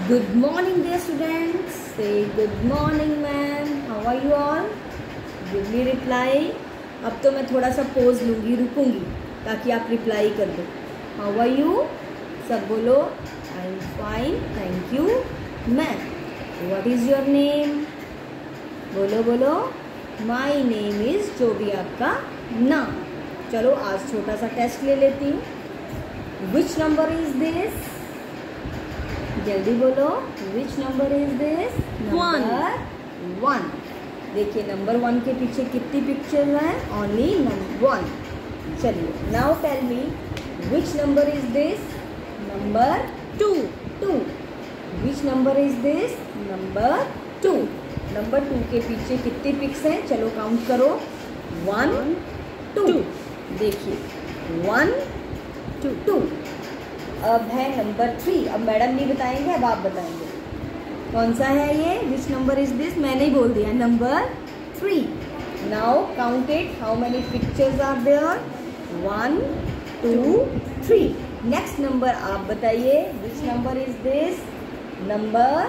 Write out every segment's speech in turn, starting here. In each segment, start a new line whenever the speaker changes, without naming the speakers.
Good morning, dear students. Say good morning, ma'am. How are you all? Give me reply. अब तो मैं थोड़ा सा पोज लूँगी, रुकूंगी ताकि आप रिप्लाई कर दो. How are you? सब बोलो. I'm fine, thank you, ma'am. What is your name? बोलो बोलो. My name is, जो भी आपका नाम. चलो आज छोटा सा टेस्ट ले लेती हूँ. Which number is this? जल्दी बोलो. Which number is this? Number 1. देखिए नंबर 1 के पीछे कितनी पिक्चर है? Only number 1. चलिए. Now tell me which number is this? Number 2. Which number is this? Number 2. Number 2 के पीछे कितनी पिक्स हैं? चलो काउंट करो. 1 2. देखिए 1 2. अब है नंबर 3. अब मैडम नहीं बताएंगे, अब आप बताएंगे कौन सा है ये. Which number is this? मैंने ही बोल दिया. Number 3. Now count it. How many pictures are there? 1 2 3. Next number आप बताइए. Which number is this? Number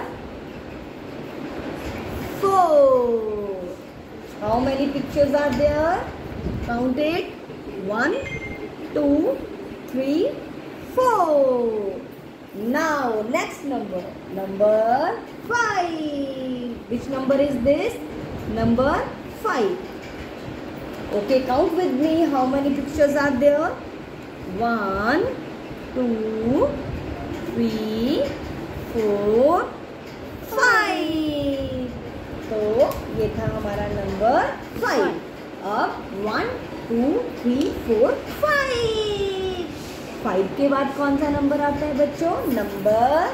4. How many pictures are there? Count it. 1 2 3 4. Now next number 5. Which number is this? Number 5. Okay, count with me. How many pictures are there? 1 2 3 4 5. तो ये था हमारा number 5. अब 1 2 3 4 5. 5 के बाद कौन सा नंबर आता है बच्चों? Number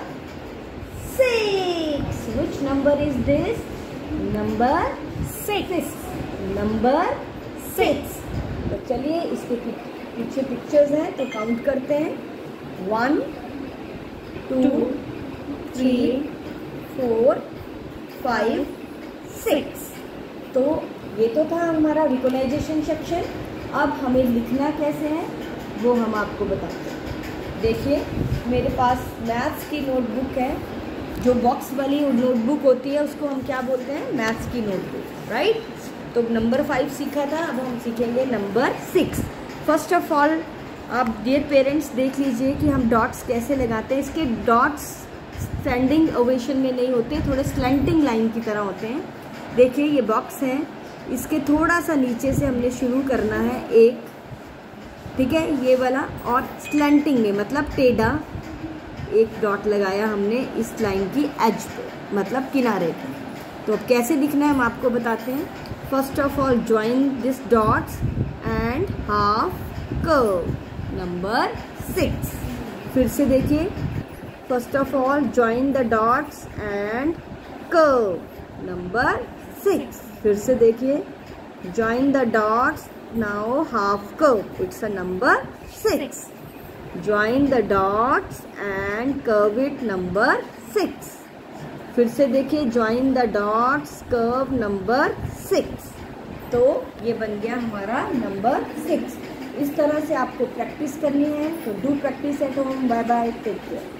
6. Which number is this? Number 6. Number 6. तो चलिए इसके पीछे पिक्चर्स हैं तो काउंट करते हैं. 1 2 3 4 5 6. तो ये तो था हमारा रिकॉग्नाइजेशन सेक्शन. अब हमें लिखना कैसे है वो हम आपको बताते हैं. देखिए मेरे पास मैथ्स की नोटबुक है. जो बॉक्स वाली नोटबुक होती है उसको हम क्या बोलते हैं? मैथ्स की नोटबुक, राइट. तो नंबर 5 सीखा था. अब हम सीखेंगे नंबर 6. फर्स्ट ऑफ ऑल आप डियर पेरेंट्स देख लीजिए कि हम डॉट्स कैसे लगाते हैं. इसके डॉट्स स्टैंडिंग ओवेशन में नहीं होते, थोड़े स्लैंटिंग लाइन की तरह होते हैं. देखिए ये बॉक्स है, इसके थोड़ा सा नीचे से हमने शुरू करना है एक, ठीक है, ये वाला, और स्लैंटिंग में मतलब टेढ़ा एक डॉट लगाया हमने इस लाइन की एज पे, मतलब किनारे पे. तो अब कैसे दिखना है हम आपको बताते हैं. First of all join this dots and half curve. Number 6. फिर से देखिए. First of all join the dots and curve. Number 6. फिर से देखिए. Join the dots, now half curve. It's a number 6. Join the dots and curve it. Number 6. फिर से देखिए. join the dots, curve. Number 6. तो ये बन गया हमारा नंबर 6. इस तरह से आपको प्रैक्टिस करनी है. तो do practice at home. Bye bye, take care.